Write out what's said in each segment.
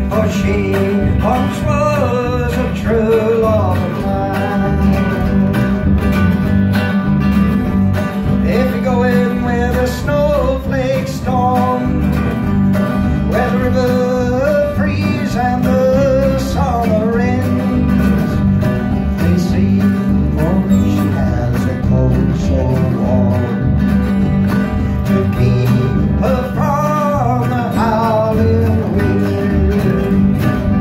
for she once was a true love of mine. If you go in where the snowflakes storm, where the river freeze and the summer ends, they see for me she has a coat so warm to keep her from the howling wind.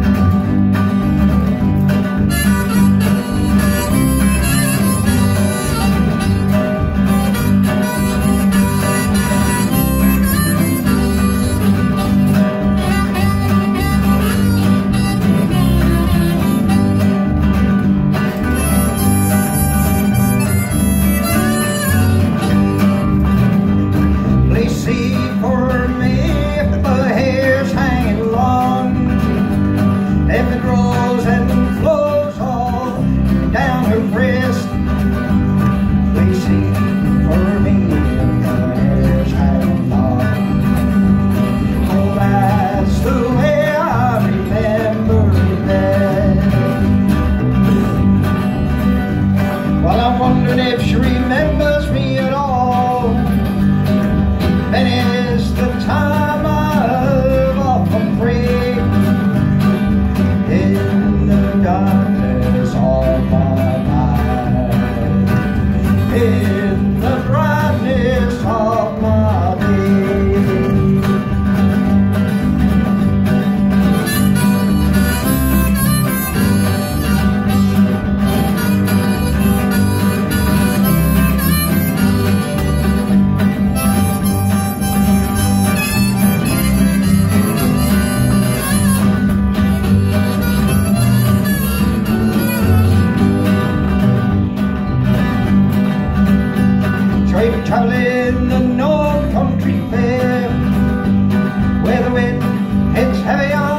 See for me if the hair's hanging long, if it rolls and flows all down her wrist. Please see for me if the hair's hanging long. Oh, that's the way I remember that. Well, I'm wondering if she remembers me at all. And it's the time I've often prayed in the darkness of my mind, in the brightness of my day. Traveling the North Country Fair, where the wind hits heavy on